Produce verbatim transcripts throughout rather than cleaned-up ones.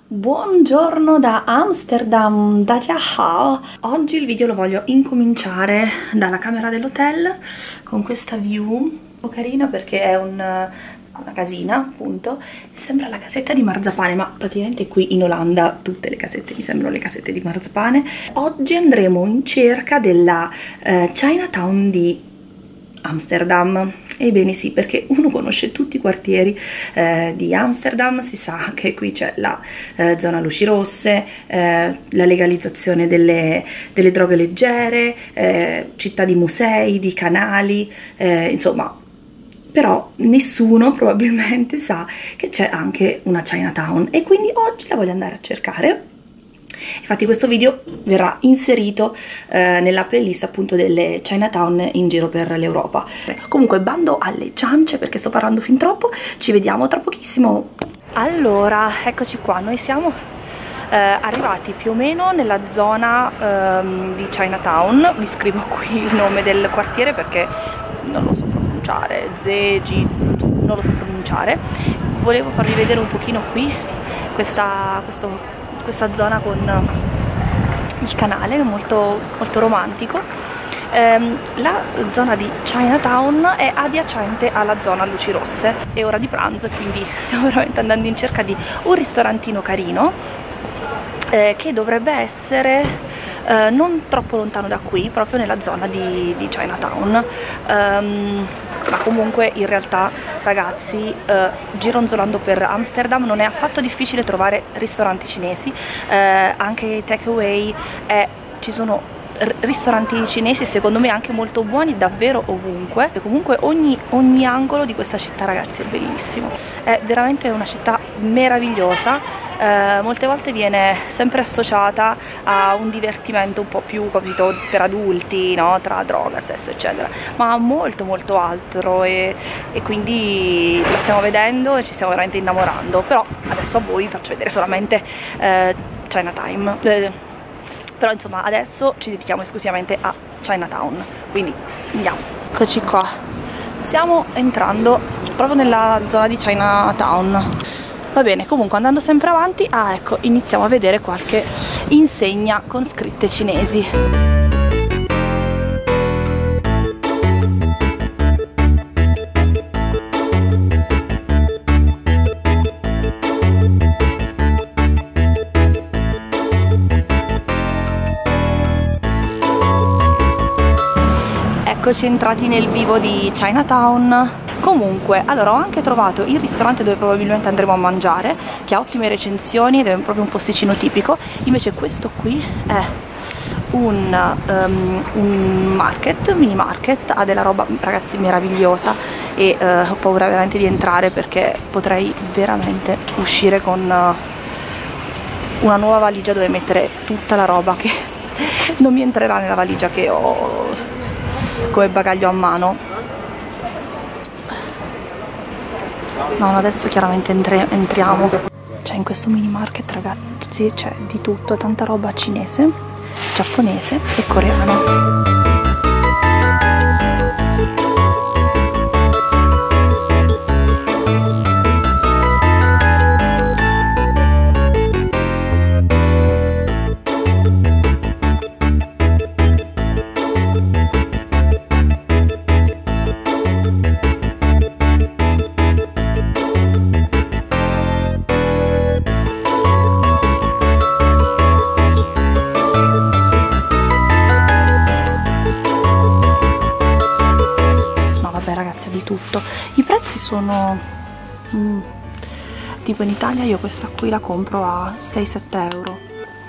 Buongiorno da Amsterdam, da Ciao! Oggi il video lo voglio incominciare dalla camera dell'hotel con questa view un po' carina perché è un, una casina, appunto. Sembra la casetta di marzapane, ma praticamente qui in Olanda tutte le casette mi sembrano le casette di marzapane. Oggi andremo in cerca della eh, Chinatown di Amsterdam. Ebbene sì, perché uno conosce tutti i quartieri eh, di Amsterdam, si sa che qui c'è la eh, zona luci rosse, eh, la legalizzazione delle, delle droghe leggere, eh, città di musei, di canali, eh, insomma, però nessuno probabilmente sa che c'è anche una Chinatown e quindi oggi la voglio andare a cercare. Infatti questo video verrà inserito eh, nella playlist appunto delle Chinatown in giro per l'Europa. Comunque bando alle ciance perché sto parlando fin troppo, ci vediamo tra pochissimo. Allora, eccoci qua, noi siamo eh, arrivati più o meno nella zona ehm, di Chinatown. Vi scrivo qui il nome del quartiere perché non lo so pronunciare, Zegi, non lo so pronunciare. Volevo farvi vedere un pochino qui questa, questo questa zona con il canale, molto, molto romantico. Ehm, la zona di Chinatown è adiacente alla zona luci rosse. È ora di pranzo, quindi stiamo veramente andando in cerca di un ristorantino carino eh, che dovrebbe essere eh, non troppo lontano da qui, proprio nella zona di, di Chinatown. Um, ma comunque in realtà, ragazzi, eh, gironzolando per Amsterdam non è affatto difficile trovare ristoranti cinesi, eh, anche takeaway, eh, ci sono ristoranti cinesi secondo me anche molto buoni davvero ovunque. E comunque ogni, ogni angolo di questa città, ragazzi, è bellissimo, è veramente una città meravigliosa. Eh, molte volte viene sempre associata a un divertimento un po' più, capito, per adulti, no? Tra droga, sesso eccetera, ma molto molto altro, e, e quindi la stiamo vedendo e ci stiamo veramente innamorando. Però adesso a voi faccio vedere solamente eh, Chinatown, eh, però insomma adesso ci dedichiamo esclusivamente a Chinatown, quindi andiamo. Eccoci qua, stiamo entrando proprio nella zona di Chinatown. Va bene, comunque andando sempre avanti, ah ecco, iniziamo a vedere qualche insegna con scritte cinesi. Eccoci entrati nel vivo di Chinatown. Comunque, allora, ho anche trovato il ristorante dove probabilmente andremo a mangiare, che ha ottime recensioni ed è proprio un posticino tipico. Invece questo qui è un, um, un market, mini market, ha della roba, ragazzi, meravigliosa, e uh, ho paura veramente di entrare perché potrei veramente uscire con uh, una nuova valigia dove mettere tutta la roba che non mi entrerà nella valigia che ho come bagaglio a mano. No, no, adesso chiaramente entriamo. Cioè, in questo mini market, ragazzi, c'è di tutto, tanta roba cinese, giapponese e coreano. Di tutto. I prezzi sono mm, tipo in Italia io questa qui la compro a sei sette euro.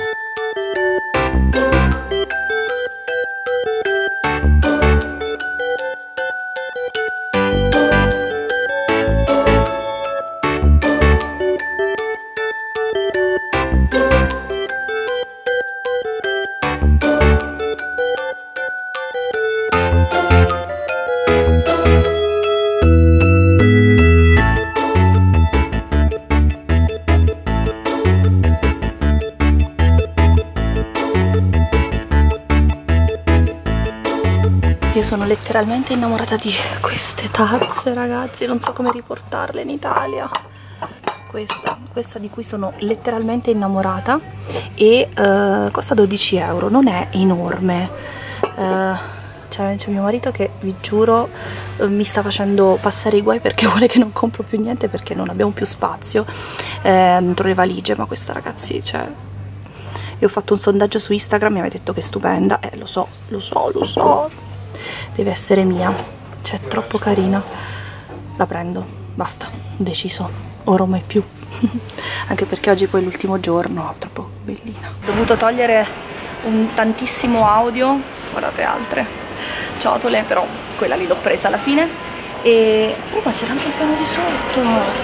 Io sono letteralmente innamorata di queste tazze, ragazzi, non so come riportarle in Italia. questa, questa di cui sono letteralmente innamorata e uh, costa dodici euro, non è enorme. Uh, c'è mio marito che vi giuro uh, mi sta facendo passare i guai perché vuole che non compro più niente perché non abbiamo più spazio eh, dentro le valigie, ma questa, ragazzi, cioè, io ho fatto un sondaggio su Instagram, mi avete detto che è stupenda, eh lo so, lo so, lo so, deve essere mia, cioè è troppo carina, la prendo, basta, deciso, ora mai più. Anche perché oggi poi è l'ultimo giorno, troppo bellina. Ho dovuto togliere un tantissimo audio, guardate altre ciotole, però quella lì l'ho presa alla fine. E oh, ma c'era anche il piano di sotto.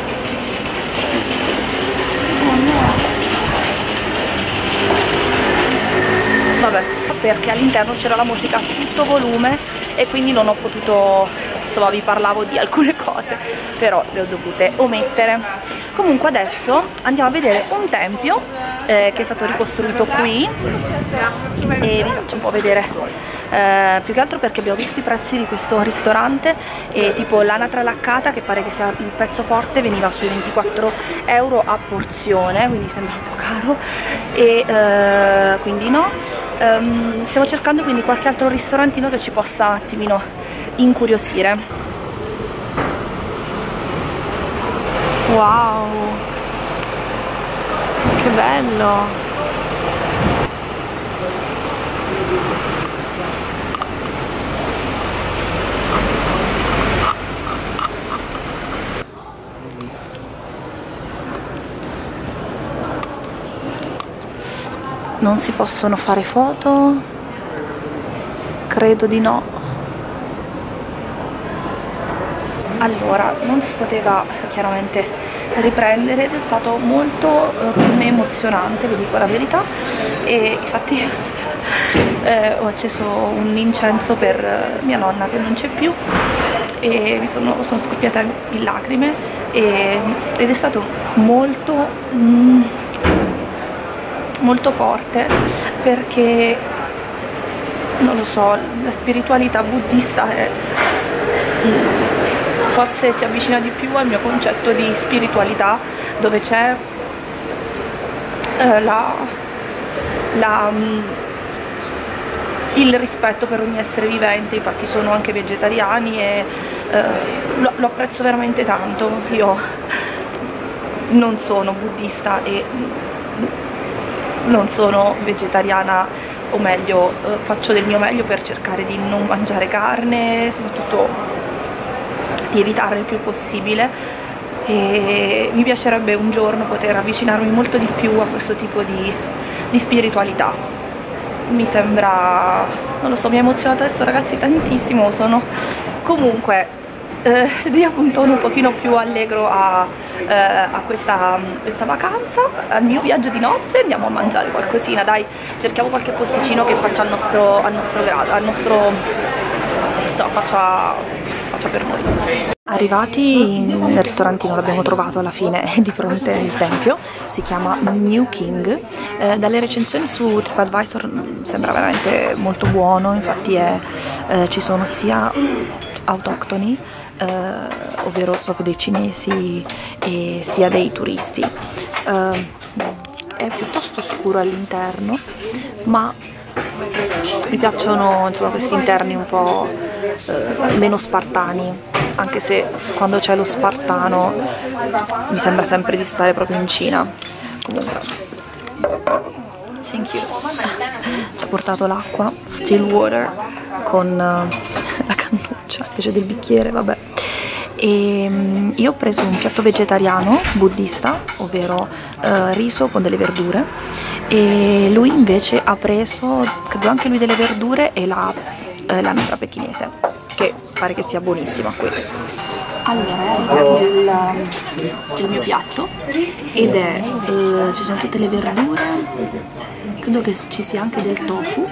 Oh no. Vabbè, perché all'interno c'era la musica a tutto volume e quindi non ho potuto, insomma, vi parlavo di alcune cose, però le ho dovute omettere. Comunque adesso andiamo a vedere un tempio eh, che è stato ricostruito qui e vi faccio un po' vedere. Eh, più che altro perché abbiamo visto i prezzi di questo ristorante e tipo l'anatra laccata, che pare che sia il pezzo forte, veniva sui ventiquattro euro a porzione, quindi sembra un po' caro e eh, quindi no. Um, stiamo cercando quindi qualche altro ristorantino che ci possa un attimino incuriosire. Wow, che bello! Non si possono fare foto? Credo di no. Allora, non si poteva chiaramente riprendere ed è stato molto eh, per me emozionante, vi dico la verità. E infatti eh, ho acceso un incenso per mia nonna che non c'è più e mi sono, sono scoppiata in lacrime e, ed è stato molto... Mm, molto forte perché non lo so, la spiritualità buddista è, forse si avvicina di più al mio concetto di spiritualità, dove c'è eh, la, la, il rispetto per ogni essere vivente. Infatti sono anche vegetariani e eh, lo, lo apprezzo veramente tanto. Io non sono buddista e non sono vegetariana, o meglio eh, faccio del mio meglio per cercare di non mangiare carne, soprattutto di evitare il più possibile, e mi piacerebbe un giorno poter avvicinarmi molto di più a questo tipo di, di spiritualità. Mi sembra, non lo so, mi ha emozionato adesso, ragazzi, tantissimo. Sono comunque eh, dia un tono un pochino più allegro a, eh, a questa, questa vacanza, al mio viaggio di nozze. Andiamo a mangiare qualcosina, dai, cerchiamo qualche posticino che faccia al nostro, al nostro grado, al nostro, insomma, faccia, faccia per noi. Arrivati nel ristorantino, l'abbiamo trovato alla fine di fronte al tempio, si chiama New King. Eh, dalle recensioni su TripAdvisor sembra veramente molto buono, infatti è, eh, ci sono sia autoctoni, eh, ovvero proprio dei cinesi, e sia dei turisti. Eh, è piuttosto scuro all'interno, ma mi piacciono, insomma, questi interni un po' eh, meno spartani, anche se quando c'è lo spartano mi sembra sempre di stare proprio in Cina. Comunque, thank you. Ci ha portato l'acqua still water con uh, la cannuccia invece del bicchiere, vabbè. E um, io ho preso un piatto vegetariano buddista, ovvero uh, riso con delle verdure, e lui invece ha preso, credo anche lui, delle verdure e la, eh, la mitra pechinese, che pare che sia buonissima qui. Allora, è arrivato il, il mio piatto ed è, eh, ci sono tutte le verdure, credo che ci sia anche del tofu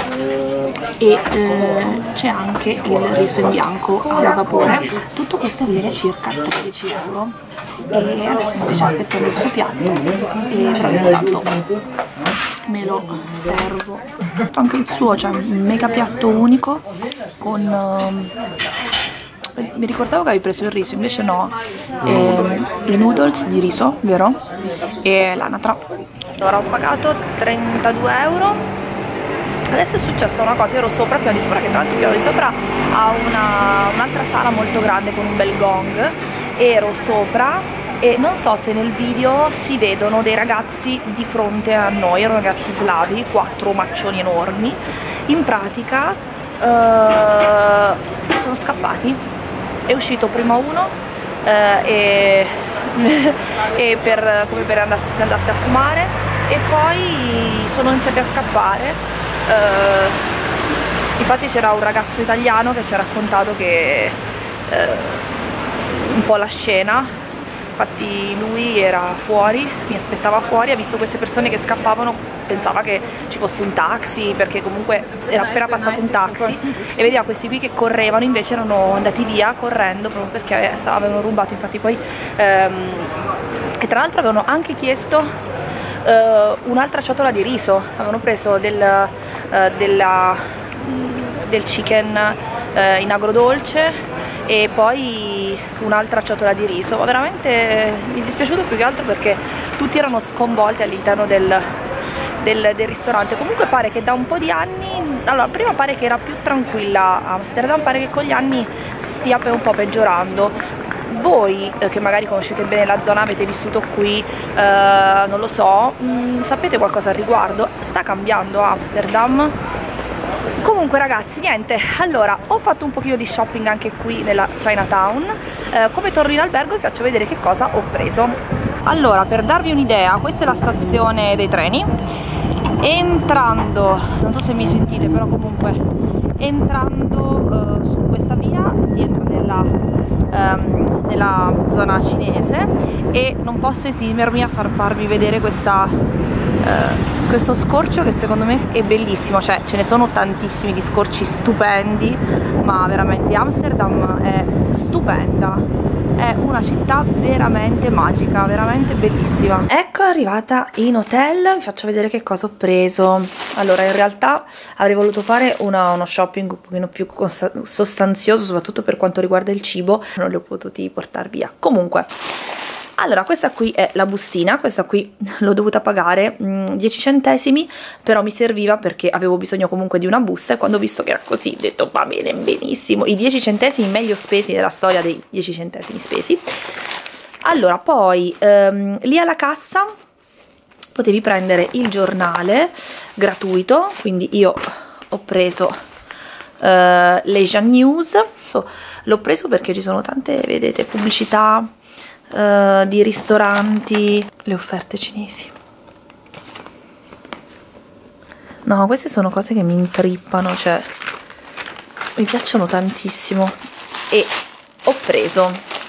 e eh, c'è anche il riso in bianco al vapore. Tutto questo viene circa tredici euro e adesso invece aspettando il suo piatto, e però intanto me lo servo. Anche il suo, cioè un mega piatto unico con uh, mi ricordavo che avevi preso il riso, invece no, e, le noodles di riso, vero? E l'anatra. Allora ho pagato trentadue euro. Adesso è successa una cosa, io ero sopra, piano di sopra, che tra l'altro piano di sopra ha un'altra un sala molto grande con un bel gong, ero sopra e non so se nel video si vedono dei ragazzi di fronte a noi, erano ragazzi slavi, quattro maccioni enormi, in pratica uh, sono scappati, è uscito prima uno uh, e, e per, come per andarsi, andarsi a fumare, e poi sono iniziati a scappare. Uh, infatti c'era un ragazzo italiano che ci ha raccontato che uh, un po' la scena. Infatti lui era fuori, mi aspettava fuori, ha visto queste persone che scappavano, pensava che ci fosse un taxi, perché comunque era appena passato un taxi, e vedeva questi qui che correvano, invece erano andati via correndo proprio perché avevano rubato. Infatti poi ehm, e tra l'altro avevano anche chiesto eh, un'altra ciotola di riso, avevano preso del, eh, della, del chicken eh, in agrodolce e poi un'altra ciotola di riso. Ma veramente mi è dispiaciuto più che altro perché tutti erano sconvolti all'interno del, del, del ristorante. Comunque pare che da un po' di anni, allora prima pare che era più tranquilla Amsterdam, pare che con gli anni stia un po' peggiorando. Voi eh, che magari conoscete bene la zona, avete vissuto qui, eh, non lo so, mh, sapete qualcosa al riguardo? Sta cambiando Amsterdam? Comunque ragazzi, niente, allora ho fatto un pochino di shopping anche qui nella Chinatown. Eh, come torno in albergo vi faccio vedere che cosa ho preso. Allora, per darvi un'idea, questa è la stazione dei treni. Entrando, non so se mi sentite, però comunque entrando eh, su questa via si entra nella, ehm, nella zona cinese, e non posso esimermi a far farvi vedere questa... Eh, questo scorcio che secondo me è bellissimo. Cioè ce ne sono tantissimi di scorci stupendi, ma veramente Amsterdam è stupenda, è una città veramente magica, veramente bellissima. Ecco arrivata in hotel, vi faccio vedere che cosa ho preso. Allora, in realtà avrei voluto fare una, uno shopping un pochino più sostanzioso, soprattutto per quanto riguarda il cibo, non li ho potuti portare via. Comunque, allora, questa qui è la bustina, questa qui l'ho dovuta pagare mh, dieci centesimi, però mi serviva perché avevo bisogno comunque di una busta, e quando ho visto che era così ho detto va bene, benissimo, i dieci centesimi meglio spesi nella storia dei dieci centesimi spesi. Allora, poi ehm, lì alla cassa potevi prendere il giornale gratuito, quindi io ho preso eh, l'Asian News, l'ho preso perché ci sono tante, vedete, pubblicità Uh, di ristoranti, le offerte cinesi. No, queste sono cose che mi intrippano, cioè mi piacciono tantissimo. E ho preso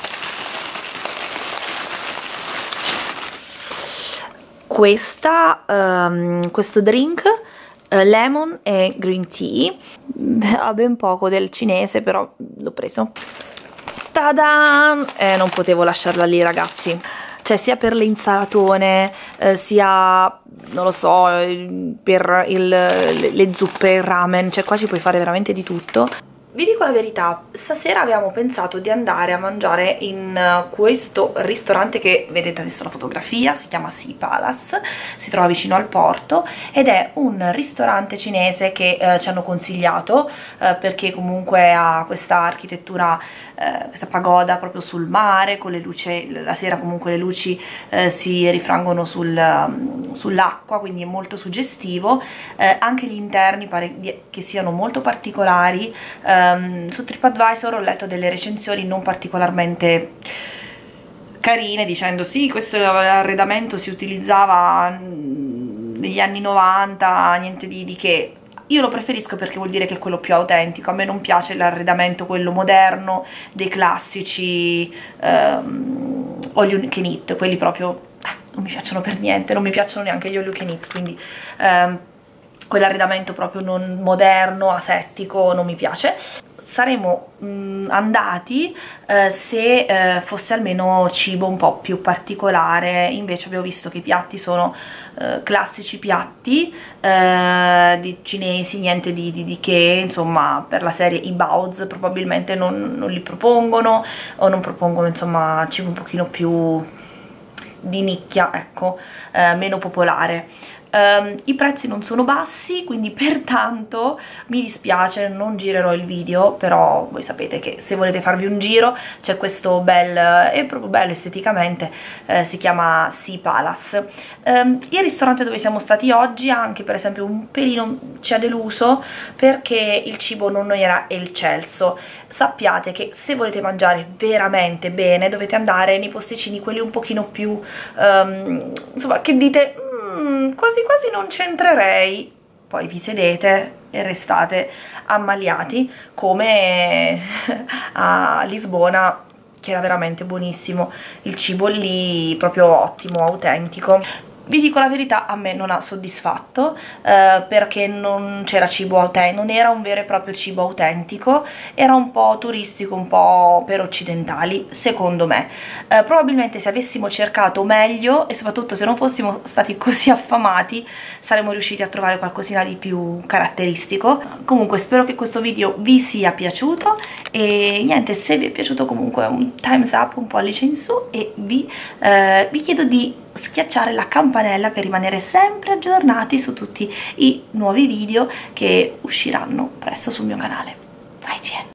questa um, questo drink uh, lemon e green tea, ha ben poco del cinese, però l'ho preso. Tada! Eh, non potevo lasciarla lì, ragazzi. Cioè, sia per le insalatone, eh, sia, non lo so, per il, le, le zuppe, il ramen. Cioè, qua ci puoi fare veramente di tutto. Vi dico la verità, stasera avevamo pensato di andare a mangiare in questo ristorante che vedete adesso la fotografia, si chiama Sea Palace, si trova vicino al porto, ed è un ristorante cinese che eh, ci hanno consigliato eh, perché comunque ha questa architettura, eh, questa pagoda proprio sul mare, con le luci, la sera comunque le luci eh, si rifrangono sul, um, sull'acqua, quindi è molto suggestivo. Eh, anche gli interni pare che siano molto particolari. Eh, Um, su TripAdvisor ho letto delle recensioni non particolarmente carine, dicendo sì, questo arredamento si utilizzava negli anni novanta, niente di, di che. Io lo preferisco perché vuol dire che è quello più autentico. A me non piace l'arredamento quello moderno dei classici um, all you can eat, quelli proprio eh, non mi piacciono per niente, non mi piacciono neanche gli all you can eat, quindi um, quell'arredamento proprio non moderno, asettico, non mi piace. saremmo mh, andati eh, se eh, fosse almeno cibo un po' più particolare. Invece abbiamo visto che i piatti sono eh, classici piatti eh, di cinesi, niente di, di, di che, insomma, per la serie i baozi probabilmente non, non li propongono, o non propongono insomma cibo un pochino più di nicchia, ecco, eh, meno popolare. Um, I prezzi non sono bassi, quindi pertanto mi dispiace, non girerò il video, però voi sapete che se volete farvi un giro c'è questo bel, è proprio bello esteticamente, eh, si chiama Sea Palace. Um, il ristorante dove siamo stati oggi anche per esempio un pelino ci ha deluso perché il cibo non era eccelso. Sappiate che se volete mangiare veramente bene dovete andare nei posticini quelli un pochino più um, insomma, che dite mm, quasi quasi non c'entrerei, poi vi sedete e restate ammaliati, come a Lisbona, che era veramente buonissimo il cibo lì, proprio ottimo, autentico. Vi dico la verità, a me non ha soddisfatto eh, perché non c'era cibo autentico, non era un vero e proprio cibo autentico, era un po' turistico, un po' per occidentali, secondo me. Eh, probabilmente se avessimo cercato meglio e soprattutto se non fossimo stati così affamati saremmo riusciti a trovare qualcosina di più caratteristico. Comunque spero che questo video vi sia piaciuto e niente, se vi è piaciuto comunque un thumbs up, un pollice in su, e vi, eh, vi chiedo di schiacciare la campanella per rimanere sempre aggiornati su tutti i nuovi video che usciranno presto sul mio canale. Zaijian!